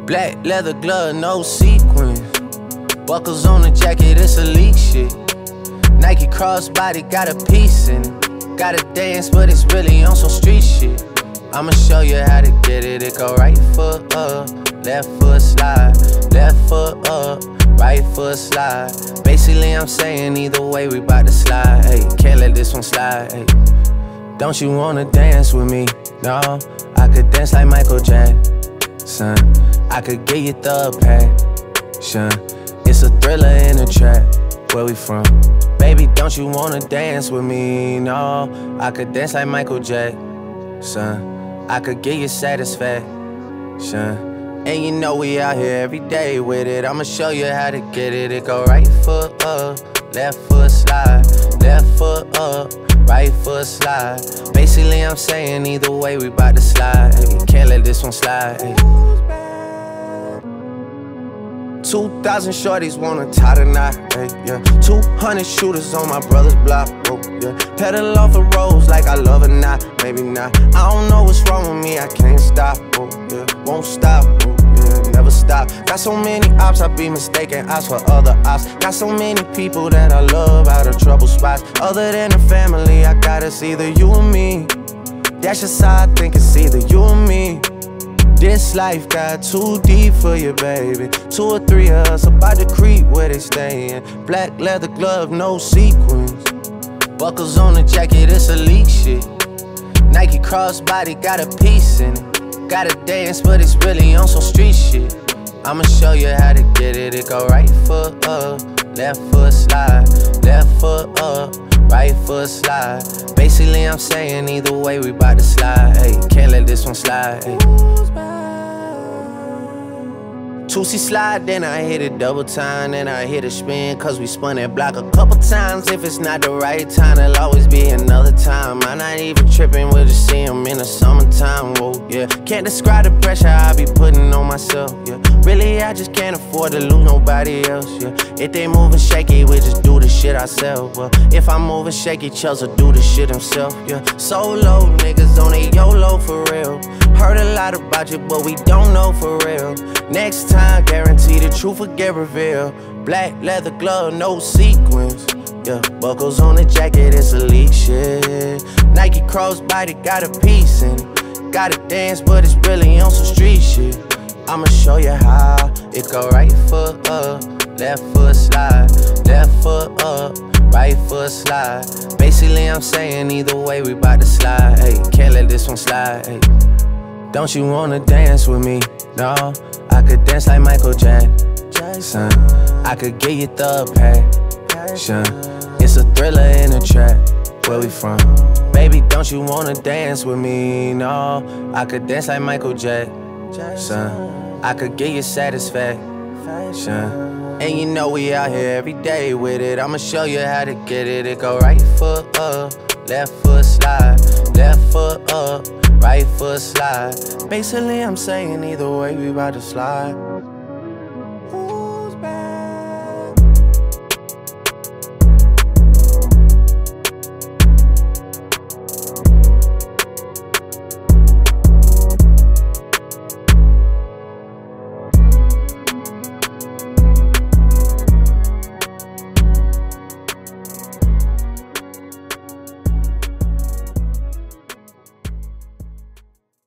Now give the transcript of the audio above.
Black leather glove, no sequins. Buckles on the jacket, it's elite shit. Nike crossbody, got a piece in it. Gotta dance, but it's really on some street shit. I'ma show you how to get it. It go right foot up, left foot slide. Left foot up, right foot slide. Basically, I'm saying either way, we bout to slide. Hey, can't let this one slide. Hey. Don't you wanna dance with me? No, I could dance like Michael Jackson. I could get you the passion. It's a thriller in a trap. Where we from? Baby, don't you wanna dance with me? No, I could dance like Michael Jackson. I could get you satisfaction. And you know we out here every day with it. I'ma show you how to get it. It go right foot up, left foot slide. Left foot up, right foot slide. Basically, I'm saying either way, we bout to slide. Hey, can't let this one slide. Hey. 2,000 shorties wanna tie the knot, hey, yeah. 200 shooters on my brother's block, oh, yeah. Pedal off the roads like I love it, not, maybe not. I don't know what's wrong with me, I can't stop, oh, yeah. Won't stop, oh, yeah, never stop. Got so many ops, I be mistaken ops for other ops. Got so many people that I love out of trouble spots. Other than the family, I got it's either you or me. That's just how I think it's either you or me. This life got too deep for you, baby. 2 or 3 of us about to creep where they stayin'. Black leather glove, no sequins. Buckles on the jacket, it's elite shit. Nike crossbody, got a piece in it. Gotta dance, but it's really on some street shit. I'ma show you how to get it. It go right foot up, left foot slide. Left foot up, right foot slide. Basically, I'm saying either way, we bout to slide. Hey, can't let this one slide. Hey. 2C slide, then I hit it double time. Then I hit a spin, cause we spun that block a couple times. If it's not the right time, there'll always be another time. I'm not even tripping, we'll just see him in the summertime, whoa, yeah. Can't describe the pressure I be putting on myself, yeah. Really, I just can't afford to lose nobody else, yeah. If they moving shaky, we just do the shit ourselves, well. If I'm moving shaky, Chelsea do the shit himself, yeah. Solo niggas on a YOLO for real. Heard a lot about you, but we don't know for real. Next time, guarantee the truth will get revealed. Black leather glove, no sequins. Yeah, buckles on the jacket, it's elite shit. Nike crossbody, got a piece in it. Gotta dance, but it's really on some street shit. I'ma show you how. It go right foot up, left foot slide. Left foot up, right foot slide. Basically, I'm saying either way, we bout to slide. Hey, can't let this one slide. Hey. Don't you wanna dance with me? No, I could dance like Michael Jackson. I could get you the passion. It's a thriller in a trap. Where we from? Baby, don't you wanna dance with me? No, I could dance like Michael Jackson. I could get you satisfaction. And you know we out here every day with it. I'ma show you how to get it. It go right foot up, left foot slide. Left foot up, right foot slide. Basically, I'm saying either way, we bout to slide.